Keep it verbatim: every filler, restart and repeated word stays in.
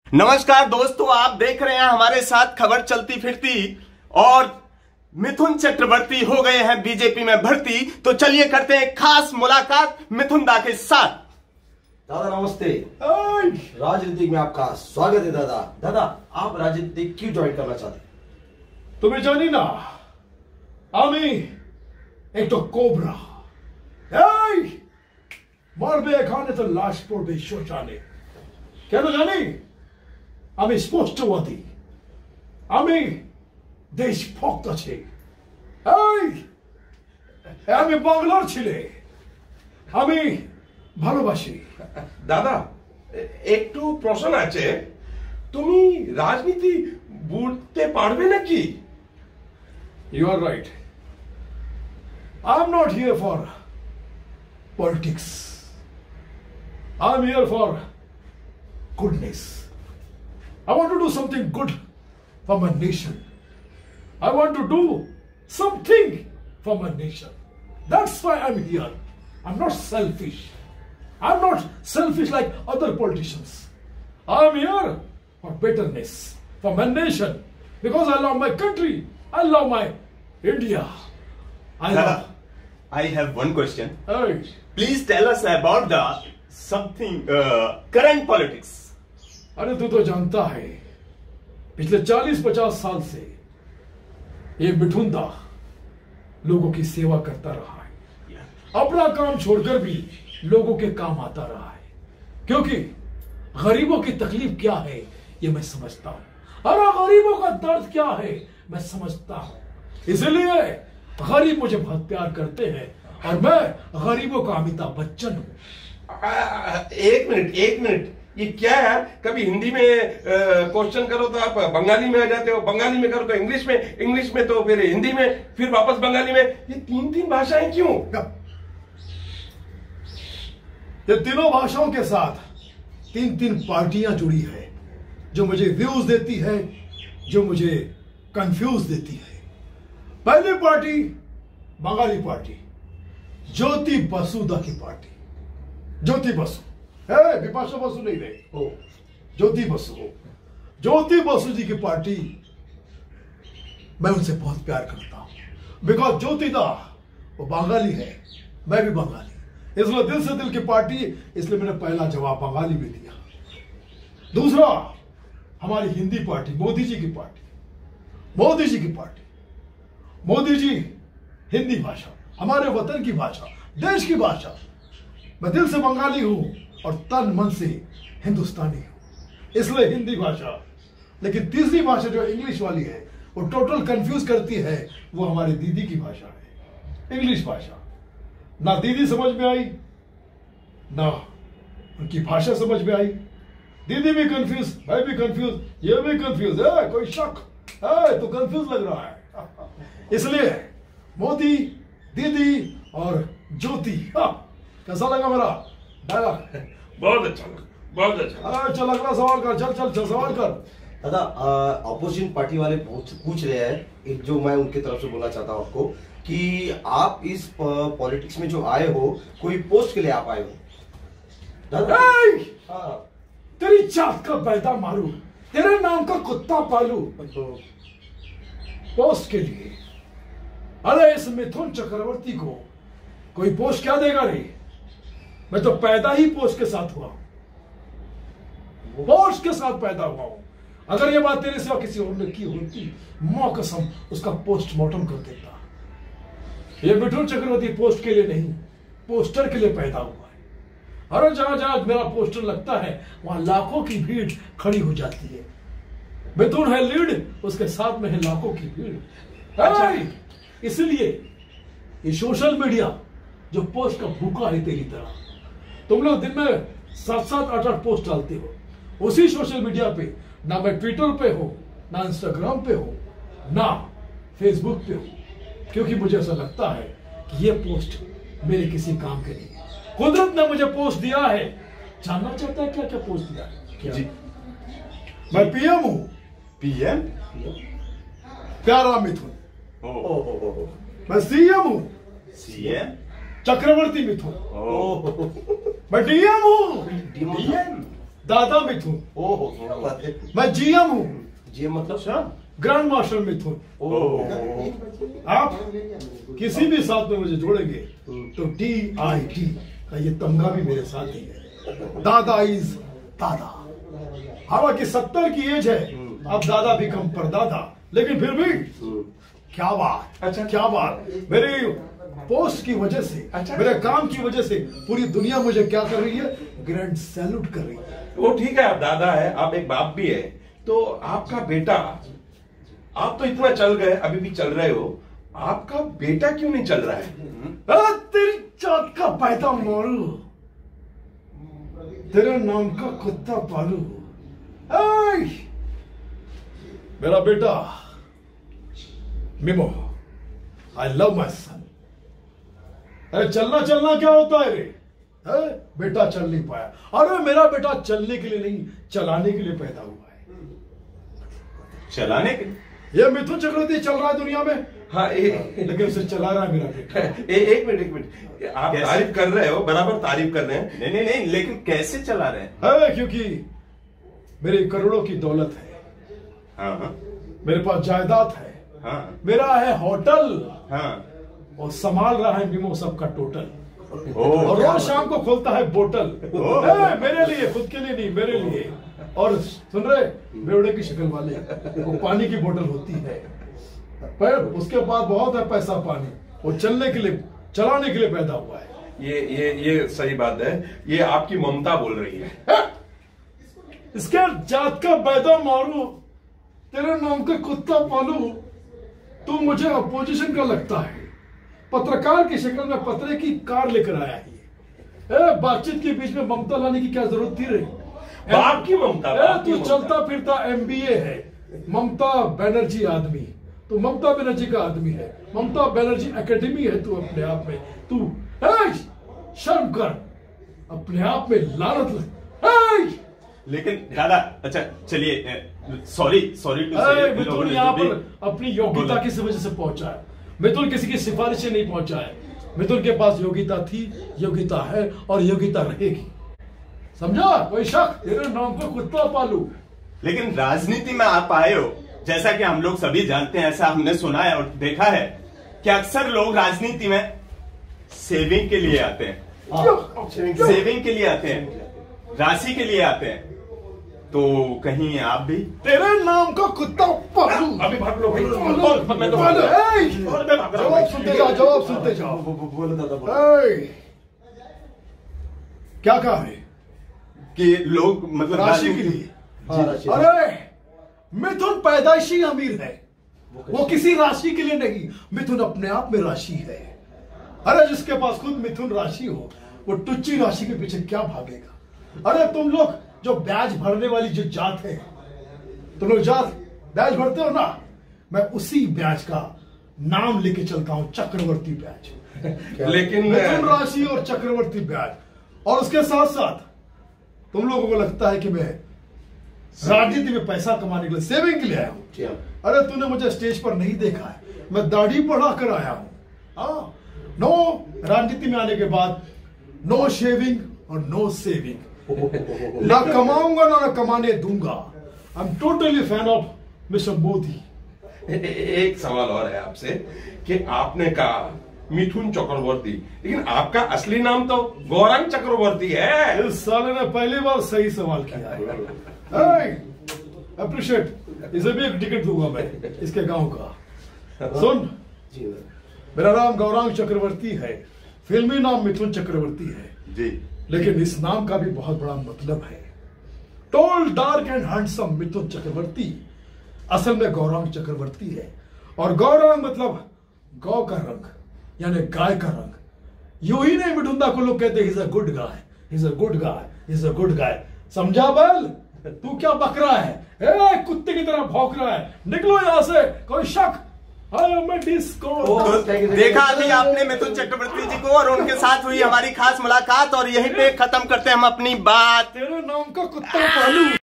नमस्कार दोस्तों, आप देख रहे हैं हमारे साथ खबर चलती फिरती। और मिथुन चक्रवर्ती हो गए हैं बीजेपी में भर्ती। तो चलिए करते हैं खास मुलाकात मिथुन दा के साथ। दादा नमस्ते। राजनीति में आपका स्वागत है दादा। दादा आप राजनीति क्यों ज्वाइन करना चाहते? তুমি জানি না আমি একটা কোবরা। এই মারবে এখানে তো লাশ পড়বে শ্মশানে। কেন জানি? আমি স্পষ্টবাদী, আমি দেশভক্ত আছি। এই আমি বাংলার ছেলে, আমি ভালোবাসি। দাদা একটু প্রশ্ন আছে, তুমি রাজনীতি বুঝতে পারবে নাকি? You are right. I'm not here for politics. I'm here for goodness. I want to do something good for my nation. I want to do something for my nation. That's why I'm here. I'm not selfish. I'm not selfish like other politicians. I'm here for betterness, for my nation, because I love my country. I love my India. I love. I have one question. Hey, Please tell us about the something uh, current politics. अरे तू तो जानता है पिछले चालीस पचास साल से ये मिथुन दा लोगों की सेवा करता रहा है। अपना काम छोड़कर भी लोगों के काम आता रहा है, क्योंकि गरीबों की तकलीफ क्या है ये मैं समझता हूं, और गरीबों का दर्द क्या है मैं समझता हूं। इसलिए गरीब मुझे बहुत प्यार करते हैं और मैं गरीबों का अमिताभ बच्चन हूं। एक मिनट एक मिनट, ये क्या है? कभी हिंदी में क्वेश्चन करो तो आप बंगाली में आ जाते हो, बंगाली में करो तो इंग्लिश में, इंग्लिश में तो फिर हिंदी में, फिर वापस बंगाली में। ये तीन तीन भाषाएं क्यों? ये तीनों भाषाओं के साथ तीन तीन पार्टियां जुड़ी है, जो मुझे व्यूज देती है, जो मुझे कंफ्यूज देती है। पहली पार्टी बंगाली पार्टी, ज्योति बसुदा की पार्टी। ज्योति बसु है, विपाशा बसु नहीं रहे, ओ ज्योति बसु। ज्योति बसु जी की पार्टी मैं उनसे बहुत प्यार करता हूं, बिकॉज ज्योति दा वो बंगाली है, मैं भी बंगाली, इसलिए दिल से दिल की पार्टी, इसलिए मैंने पहला जवाब बंगाली में दिया। दूसरा हमारी हिंदी पार्टी, मोदी जी की पार्टी। मोदी जी की पार्टी, मोदी जी हिंदी भाषा, हमारे वतन की भाषा, देश की भाषा। मैं दिल से बंगाली हूं और तन मन से हिंदुस्तानी हूं, इसलिए हिंदी भाषा। लेकिन तीसरी भाषा जो इंग्लिश वाली है वो टोटल कंफ्यूज करती है, वो हमारी दीदी की भाषा है, इंग्लिश भाषा। ना दीदी समझ में आई, ना उनकी भाषा समझ में आई। दीदी भी कंफ्यूज, मैं भी कंफ्यूज, ये भी कंफ्यूज है, कोई शक है तो कंफ्यूज लग रहा है। इसलिए मोदी, दीदी और ज्योति। कैसा लगा मेरा डायलॉग? बहुत अच्छा लगा, बहुत अच्छा। चल अगला सवाल कर, चल चल चल सवाल कर। दादा अपोजिशन पार्टी वाले पूछ पूछ रहे हैं, एक जो मैं उनकी तरफ से बोलना चाहता हूँ आपको कि आप इस पॉलिटिक्स में जो आए हो, कोई पोस्ट के लिए आप आए हो? दादा हाँ। तेरी जात का पैदा मारू, तेरे नाम का कुत्ता पालू, पोस्ट के लिए? अरे इस मिथुन चक्रवर्ती को कोई पोस्ट क्या देगा रे? मैं तो पैदा ही पोस्ट के साथ हुआ हूं, पोस्ट के साथ पैदा हुआ हूं। अगर ये बात तेरे सिवा किसी और ने की होती, मां कसम उसका पोस्टमार्टम कर देता। ये मिथुन चक्रवर्ती पोस्ट के लिए नहीं, पोस्टर के लिए पैदा हुआ है। और जहां जहां मेरा पोस्टर लगता है वहां लाखों की भीड़ खड़ी हो जाती है। मिथुन है लीड, उसके साथ में है लाखों की भीड़। अच्छा, इसलिए ये सोशल मीडिया जो पोस्ट का भूखा है तेरी तरह, तुम लोग दिन में सात सात आठ आठ पोस्ट डालते हो। उसी सोशल मीडिया पे ना मैं ट्विटर पे हूं, ना इंस्टाग्राम पे हूं, ना फेसबुक पे हूं, क्योंकि मुझे ऐसा लगता है कि ये पोस्ट मेरे किसी काम के नहीं है। कुदरत ने मुझे पोस्ट दिया है। जानना चाहता है क्या क्या पोस्ट दिया है? क्या? जी मैं पीएम हूं। पीएम? प्यारा मिथुन। ओ ओ ओ मैं सीएम हूं। सीएम? चक्रवर्ती मिथुन। ओ मैं डीएम हूं। डीएम? दादा मिथुन। ओहो, क्या बात है। मैं जीएम हूँ, जी मतलब ग्रैंड मार्शल मिथुन। आप किसी भी साथ में मुझे जोड़ेंगे तो टी आई टी का ये तमगा भी मेरे साथ ही है। दादा इज दादा। हालांकि सत्तर की एज है, अब दादा भी कम पर दादा, लेकिन फिर भी क्या बात, अच्छा क्या बात। मेरी पोस्ट की वजह से, अच्छा, मेरे काम की वजह से पूरी दुनिया मुझे क्या कर रही है, ग्रैंड सैल्यूट कर रही है। वो ठीक है, आप दादा है, आप एक बाप भी है, तो आपका बेटा, आप तो इतना चल गए, अभी भी चल रहे हो, आपका बेटा क्यों नहीं चल रहा है? आ, तेरी चाँद का पैदा मारू, तेरे नाम का कुत्ता पालू। ऐ, मेरा बेटा मिमो, आई लव माई सन। अरे चलना चलना क्या होता है रे? है? बेटा चल नहीं पाया। अरे मेरा बेटा चलने के लिए नहीं, चलाने के लिए पैदा हुआ है। चलाने के ये मिथुन चक्रवर्ती चल रहा है दुनिया में, हाँ, ए, लेकिन उसे चला रहा है मेरा बेटा। ए, एक मिनट एक मिनट, आप कैसे? तारीफ कर रहे हो, बराबर तारीफ कर रहे हैं। नहीं नहीं नहीं, लेकिन कैसे चला रहे हैं? है क्योंकि मेरी करोड़ों की दौलत है, हाँ हाँ मेरे पास जायदाद है, हाँ मेरा है होटल, हाँ। और संभाल रहा है मिमो सबका टोटल। ओह, और रोज शाम को खोलता है बोतल, ए, मेरे लिए, खुद के लिए नहीं, मेरे लिए। और सुन रहे, बेवड़े की शक्ल वाले, वो पानी की बोतल होती है, पर उसके बाद बहुत है पैसा पानी, वो चलने के लिए, चलाने के लिए पैदा हुआ है। ये ये ये सही बात है, ये आपकी ममता बोल रही है। इसके जात का पैदा मारू, तेरे नाम का कुत्ता पालू, तू मुझे अपोजिशन का लगता है। पत्रकार की शक्ल में पत्रे की कार लेकर आया है। ए, बातचीत के बीच में ममता लाने की क्या जरूरत थी रे? बाप की ममता, ए, बाप की तू ममता। चलता फिरता एमबीए है, ममता बनर्जी आदमी, तू ममता बनर्जी का आदमी है। ममता बनर्जी एकेडमी है तू अपने आप में। तू ए, शर्म कर, अपने आप में लानत लग। ए, लेकिन दादा, अच्छा चलिए, sorry sorry to a, Mithun यहाँ पर अपनी योग्यता किस वजह से पहुंचा है। मिथुन किसी की सिफारिश से नहीं पहुंचा है। मिथुन के पास योग्यता थी, योग्यता है और योग्यता रहेगी। समझा? कोई शक? तेरे नाम पर कुत्ता पालू। लेकिन राजनीति में आप आए हो, जैसा कि हम लोग सभी जानते हैं, ऐसा हमने सुना है और देखा है कि अक्सर लोग राजनीति में सेविंग के लिए आते हैं, हाँ। सेविंग के लिए आते हैं, राशि के लिए आते हैं। तो कहीं आप भी? तेरे नाम का कुत्ता पालू। अभी भाग लो भाई, बोल, मैं तो बोल, ए, जवाब जवाब सुनते जाओ, जवाब सुनते जाओ। बोलो दादा, बोलो। ए, क्या कहा है? कि लोग मतलब राशि के लिए। हाँ, राशि। अरे मिथुन पैदाइशी अमीर है, वो किसी राशि के लिए नहीं। मिथुन अपने आप में राशि है। अरे जिसके पास खुद मिथुन राशि हो, वो टुच्ची राशि के पीछे क्या भागेगा? अरे तुम लोग जो ब्याज भरने वाली जो जात है, तुम लोग जात ब्याज भरते हो ना, मैं उसी ब्याज का नाम लेके चलता हूं, चक्रवर्ती ब्याज। लेकिन मिथुन राशि और चक्रवर्ती ब्याज। और उसके साथ साथ तुम लोगों को लगता है कि मैं राजनीति में पैसा कमाने के लिए, सेविंग के लिए आया हूं। अरे तूने मुझे स्टेज पर नहीं देखा है, मैं दाढ़ी बढ़ा कर आया हूं। हाँ, नो, राजनीति में आने के बाद नो शेविंग और नो सेविंग। ना कमाऊंगा ना, ना कमाने दूंगा। I am totally fan of mister Modi. एक सवाल और है आपसे कि आपने कहा मिथुन चक्रवर्ती, लेकिन आपका असली नाम तो गौरांग चक्रवर्ती है। इस साले ने पहली बार सही सवाल किया है। अप्रिशिएट, इसे भी एक टिकट दूंगा मैं इसके गांव का। सुन, मेरा नाम गौरांग चक्रवर्ती है, फिल्मी नाम मिथुन चक्रवर्ती है जी, लेकिन इस नाम का भी बहुत बड़ा मतलब है। Tall, dark and handsome Mithun Chakraborty असल में गौरांग चक्रवर्ती है। और गौरांग मतलब गौ का रंग, यानी गाय का रंग। यूं ही नहीं मिठुंदा को लोग कहते is a good guy, is a good guy, is a good guy. समझा बल? तू क्या बक रहा है? ए, कुत्ते की तरह भौंक रहा है। निकलो यहां से, कोई शक? मैं डिस्को। तो देखा अभी आपने मिथुन चक्रवर्ती जी को, और उनके साथ हुई हमारी खास मुलाकात, और यहीं पे खत्म करते हैं हम अपनी बात। तेरे नाम का कुत्ता पालू।